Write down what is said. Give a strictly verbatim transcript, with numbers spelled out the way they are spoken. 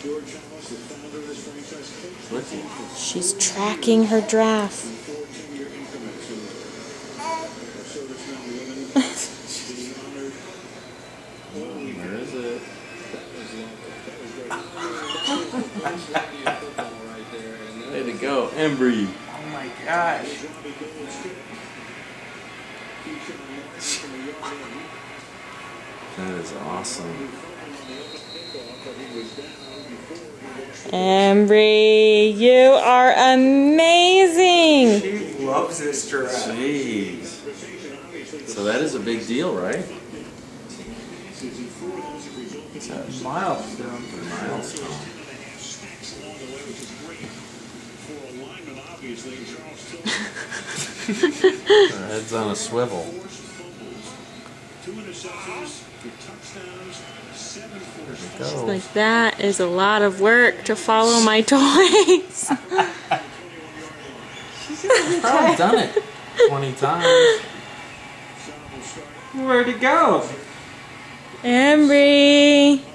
She's tracking her giraffe. Where is it? Way to go, Embry. Oh my gosh. That is awesome. Embry, you are amazing. She loves this giraffe. Jeez. So that is a big deal, right? It's a milestone. Milestone. Her head's on a swivel. She's like, that is a lot of work to follow my toys. She's every I've done it twenty times. Where'd it go? Embry.